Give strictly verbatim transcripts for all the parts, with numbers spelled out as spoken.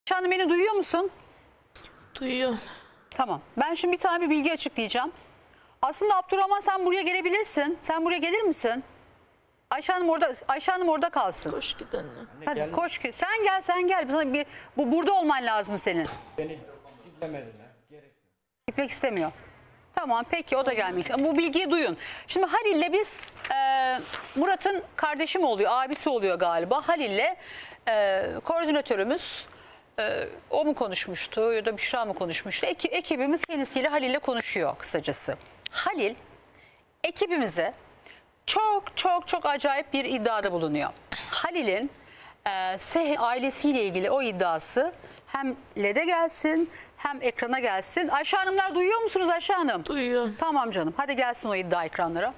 Canım, beni duyuyor musun? Duyuyorum. Tamam. Ben şimdi bir tane bir bilgi açıklayacağım. Aslında Abdurrahman, sen buraya gelebilirsin. Sen buraya gelir misin? Ayşe Hanım orada, Ayşe Hanım orada kalsın. Koş git anne. Hadi Geldim. koş. Sen gel, sen gel. Sana bir, bu burada olman lazım senin. Beni dinlemediler. Gerek yok. Gitmek istemiyor. Tamam, peki, o da gelmek. Ama bu bilgiyi duyun. Şimdi Halil'le biz e, Murat'ın kardeşi mi oluyor, abisi oluyor galiba. Halil'le e, koordinatörümüz e, o mu konuşmuştu ya da Büşra mı konuşmuştu? Eki, ekibimiz kendisiyle, Halil'le konuşuyor kısacası. Halil ekibimize çok çok çok acayip bir iddiada bulunuyor. Halil'in e, Seher ailesiyle ilgili o iddiası hem L E D'e gelsin hem ekrana gelsin. Ayşe Hanımlar, duyuyor musunuz Ayşe Hanım? Duyuyorum. Tamam canım, hadi gelsin o iddia ekranlara.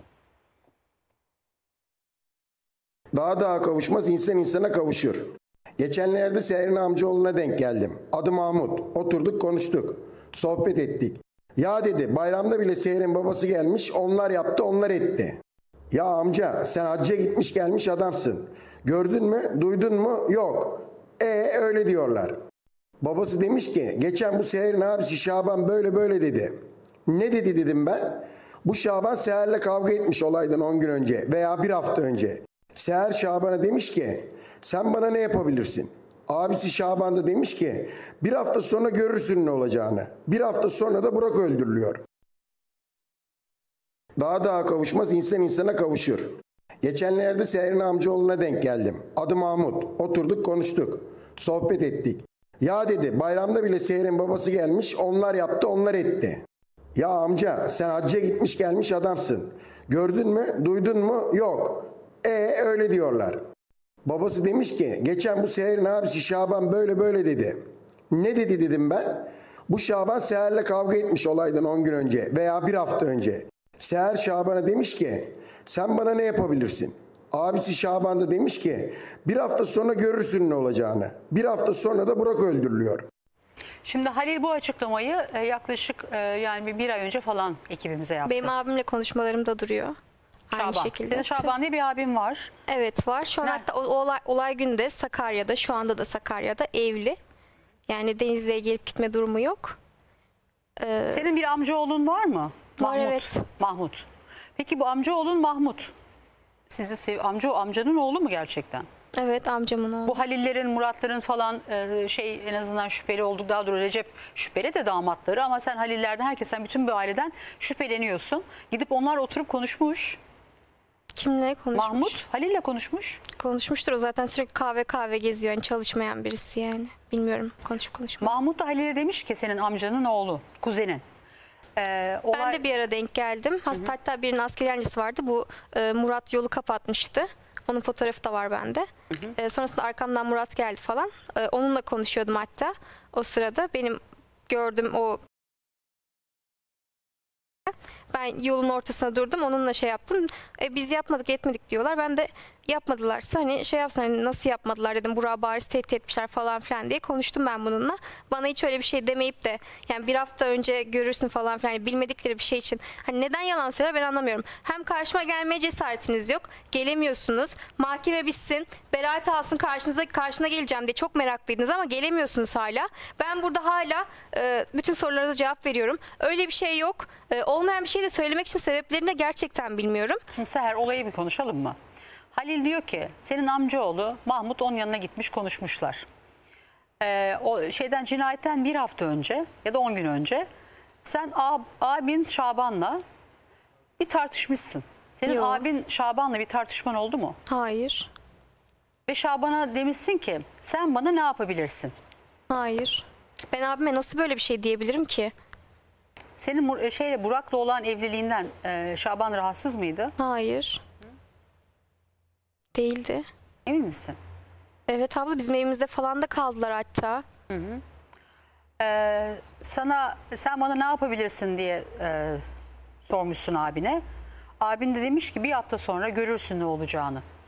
Daha daha kavuşmaz, insan insana kavuşur. Geçenlerde Seher'in amcaoğluna denk geldim. Adı Mahmut. Oturduk, konuştuk. Sohbet ettik. Ya dedi, bayramda bile Seher'in babası gelmiş, onlar yaptı, onlar etti. Ya amca, sen hacca gitmiş gelmiş adamsın. Gördün mü, duydun mu? Yok. E öyle diyorlar. Babası demiş ki, geçen bu Seher'in abisi Şaban böyle böyle dedi. Ne dedi dedim ben. Bu Şaban Seher'le kavga etmiş olaydan on gün önce veya bir hafta önce. Seher Şaban'a demiş ki, sen bana ne yapabilirsin? Abisi Şaban da demiş ki, bir hafta sonra görürsün ne olacağını. Bir hafta sonra da Burak öldürülüyor. Daha daha kavuşmaz, insan insana kavuşur. Geçenlerde Seher'in amcaoğluna denk geldim. Adı Mahmut. Oturduk, konuştuk. Sohbet ettik. Ya dedi, bayramda bile Seher'in babası gelmiş, onlar yaptı, onlar etti. Ya amca, sen hacca gitmiş gelmiş adamsın. Gördün mü, duydun mu? Yok. E öyle diyorlar. Babası demiş ki, geçen bu Seher'in abisi Şaban böyle böyle dedi. Ne dedi dedim ben. Bu Şaban Seher'le kavga etmiş olaydan on gün önce veya bir hafta önce. Seher Şaban'a demiş ki, sen bana ne yapabilirsin? Abisi Şaban da demiş ki, bir hafta sonra görürsün ne olacağını. Bir hafta sonra da Burak öldürülüyor. Şimdi Halil bu açıklamayı e, yaklaşık e, yani bir, bir ay önce falan ekibimize yaptı. Benim abimle konuşmalarımda duruyor. Aynı Şaban. şekilde. Senin Şaban diye bir abin var. Evet var. Şu an Ne? hatta o, olay, olay günde Sakarya'da, şu anda da Sakarya'da evli. Yani Denizli'ye gelip gitme durumu yok. Ee, Senin bir amcaoğlun var mı? Var, Mahmut. evet. Mahmut. Peki bu amcaoğlun Mahmut sizi sev amca amcanın oğlu mu gerçekten? evet amcamın oğlu. Bu Halillerin, Muratların falan e, şey en azından şüpheli olduk. Daha doğrusu Recep şüpheli de damatları, ama sen Halillerden, herkesten, bütün bir aileden şüpheleniyorsun. Gidip onlar oturup konuşmuş. Kimle konuşmuş? Mahmut Halil'le konuşmuş. Konuşmuştur, o zaten sürekli kahve kahve geziyor. Yani çalışmayan birisi yani. Bilmiyorum, konuşup konuşmuyor. Mahmut da Halil'e demiş ki, senin amcanın oğlu, kuzenin. Ee, olay... Ben de bir ara denk geldim. Hasta, hatta birinin asker öğrencisi vardı. Bu e, Murat yolu kapatmıştı. Onun fotoğrafı da var bende. Hı hı. E, sonrasında arkamdan Murat geldi falan. E, onunla konuşuyordum hatta. O sırada benim gördüğüm o... Ben yolun ortasına durdum, onunla şey yaptım. E, biz yapmadık etmedik diyorlar. Ben de yapmadılarsa hani şey yapsın, hani nasıl yapmadılar dedim. Burak'ı bariz tehdit etmişler falan filan diye konuştum ben bununla. Bana hiç öyle bir şey demeyip de yani bir hafta önce görürsün falan filan, yani bilmedikleri bir şey için hani neden yalan söyler ben anlamıyorum. Hem karşıma gelmeye cesaretiniz yok, gelemiyorsunuz. Mahkeme bitsin, beraat alsın, karşınıza karşına geleceğim diye çok meraklıydınız ama gelemiyorsunuz hala. Ben burada hala e, bütün sorularınıza cevap veriyorum. Öyle bir şey yok. E, olmayan bir şey de söylemek için sebeplerini de gerçekten bilmiyorum. Şimdi Seher, olayı bir konuşalım mı? Halil diyor ki, senin amcaoğlu Mahmut onun yanına gitmiş, konuşmuşlar. Ee, o şeyden, cinayetten bir hafta önce ya da on gün önce sen ab, abin Şaban'la bir tartışmışsın. Senin Yok. abin Şaban'la bir tartışman oldu mu? Hayır. Ve Şaban'a demişsin ki, sen bana ne yapabilirsin? Hayır. Ben abime nasıl böyle bir şey diyebilirim ki? Senin Mur- şeyle Burak'la olan evliliğinden e, Şaban rahatsız mıydı? Hayır. Değildi. Emin misin? Evet abla, bizim evimizde falan da kaldılar hatta. Ee, sana sen bana ne yapabilirsin diye e, sormuşsun abine. Abin de demiş ki, bir hafta sonra görürsün ne olacağını.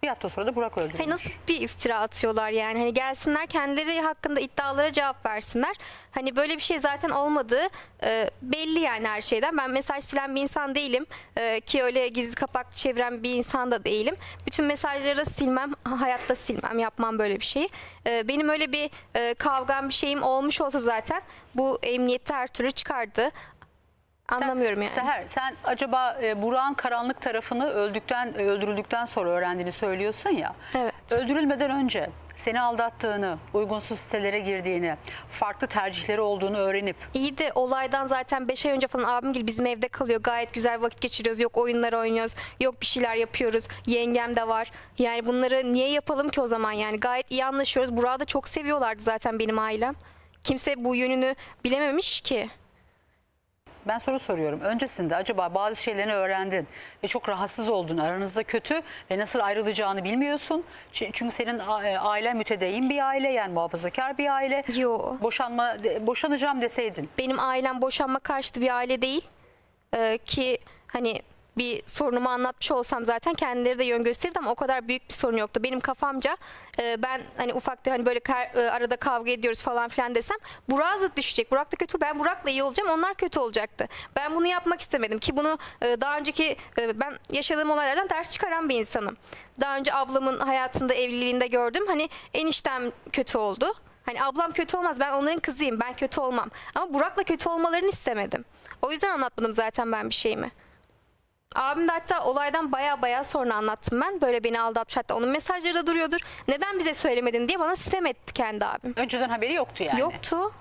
Bir hafta sonra da Burak öldürülmüş. Hani nasıl bir iftira atıyorlar yani? Hani gelsinler kendileri hakkında iddialara cevap versinler. Hani böyle bir şey zaten olmadığı e, belli yani her şeyden. Ben mesaj silen bir insan değilim. E, ki öyle gizli kapaklı çeviren bir insan da değilim. Bütün mesajları da silmem, hayatta silmem, yapmam böyle bir şeyi. E, benim öyle bir e, kavgam bir şeyim olmuş olsa zaten bu emniyette her türlü çıkardı. Anlamıyorum yani. Seher, sen acaba e, Burak'ın karanlık tarafını öldükten e, öldürüldükten sonra öğrendiğini söylüyorsun ya. Evet. Öldürülmeden önce seni aldattığını, uygunsuz sitelere girdiğini, farklı tercihleri olduğunu öğrenip İyi de olaydan zaten beş ay önce falan abim gibi bizim evde kalıyor. Gayet güzel vakit geçiriyoruz. Yok oyunlar oynuyoruz. Yok bir şeyler yapıyoruz. Yengem de var. Yani bunları niye yapalım ki o zaman yani? Gayet iyi anlaşıyoruz. Burak'ı da çok seviyorlardı zaten benim ailem. Kimse bu yönünü bilememiş ki. ben soru soruyorum. Öncesinde acaba bazı şeylerini öğrendin ve çok rahatsız oldun. Aranızda kötü ve nasıl ayrılacağını bilmiyorsun. Ç- Çünkü senin a- e, ailen mütedeyyin bir aile, yani muhafazakar bir aile. Yo. Boşanma de- boşanacağım deseydin. Benim ailem boşanma karşıtı bir aile değil. Ee, ki hani bir sorunumu anlatmış olsam zaten kendileri de yön gösterirdi ama o kadar büyük bir sorun yoktu. Benim kafamca e, ben hani ufakta hani böyle kar- e, arada kavga ediyoruz falan filan desem Burak zıt düşecek. Burak da kötü, ben Burak'la iyi olacağım, onlar kötü olacaktı. Ben bunu yapmak istemedim ki bunu e, daha önceki e, ben yaşadığım olaylardan ders çıkaran bir insanım. Daha önce ablamın hayatında, evliliğinde gördüm. Hani eniştem kötü oldu. Hani ablam kötü olmaz, ben onların kızıyım, ben kötü olmam. Ama Burak'la kötü olmalarını istemedim. O yüzden anlatmadım zaten ben bir şeyimi. Abim de hatta olaydan baya baya sonra anlattım ben. Böyle beni aldatmış, hatta onun mesajları da duruyordur. Neden bize söylemedin diye bana sitem etti kendi abim. Önceden haberi yoktu yani. Yoktu.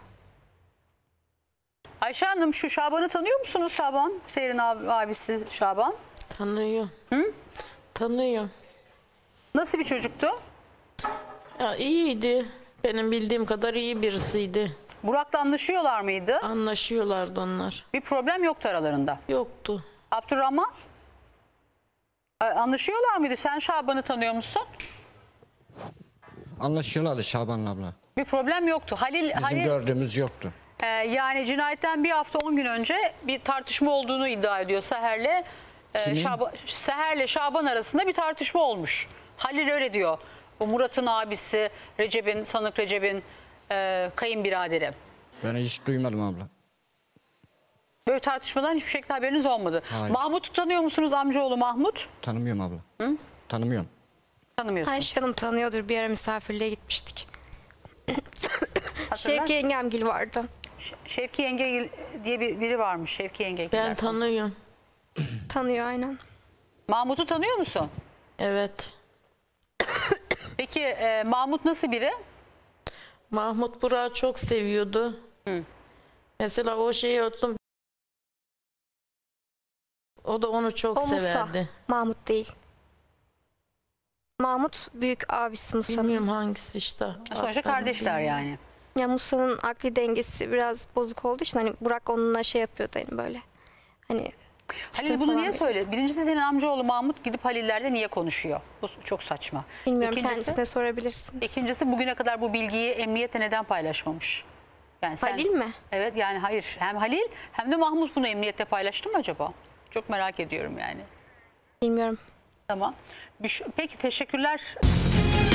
Ayşe Hanım, şu Şaban'ı tanıyor musunuz Şaban? Seher'in abi, abisi Şaban. Tanıyor. Hı? Tanıyor. Nasıl bir çocuktu? Ya iyiydi. Benim bildiğim kadar iyi birisiydi. Burak'la anlaşıyorlar mıydı? Anlaşıyorlardı onlar. Bir problem yoktu aralarında. Yoktu. Abdurrahman? e, Anlaşıyorlar mıydı? Sen Şaban'ı tanıyor musun? Anlaşıyorlardı Şaban abla. Bir problem yoktu. Halil, Bizim Halil gördüğümüz yoktu. e, yani cinayetten bir hafta on gün önce bir tartışma olduğunu iddia ediyor Seher'le. E, Kimin? Şaban, Seher'le Şaban arasında bir tartışma olmuş. Halil öyle diyor. Bu Murat'ın abisi, Recep'in, sanık Recep'in e, kayınbiraderi. Ben hiç duymadım abla. Böyle tartışmadan hiçbir şekilde haberiniz olmadı. Hayır. Mahmut'u tanıyor musunuz, amcaoğlu Mahmut? Tanımıyorum abla. Hı? Tanımıyorum. Tanımıyorsun. Ayşe Hanım tanıyordur, bir ara misafirliğe gitmiştik. Hatırlar. Şevki yengemgil vardı. Ş- Şevki Yenge diye bir, biri varmış. Şevki Yenge. Ben tanıyorum. Tanıyor aynen. Mahmut'u tanıyor musun? Evet. Peki e, Mahmut nasıl biri? Mahmut Burak'ı çok seviyordu. Mesela o şeyi öttüm. O da onu çok O Musa. severdi. Mahmut değil. Mahmut büyük abisi Musa'nın. Bilmiyorum hangisi işte. Sonuçta Adlarını kardeşler bilmiyorum. yani. Ya Musa'nın akli dengesi biraz bozuk olduğu için hani Burak onunla şey yapıyordu hani böyle. Hani Halil sütun bunu falan niye veriyor. söyledi? Birincisi, senin amcaoğlu Mahmut gidip Halil'lerde niye konuşuyor? Bu çok saçma. Bilmiyorum, İkincisi, kendisine sorabilirsiniz. ikincisi bugüne kadar bu bilgiyi emniyete neden paylaşmamış? Yani sen, Halil mi? Evet, yani hayır. Hem Halil hem de Mahmut bunu emniyette paylaştı mı acaba? Çok merak ediyorum yani. Bilmiyorum. Tamam. Bir şu- Peki, teşekkürler.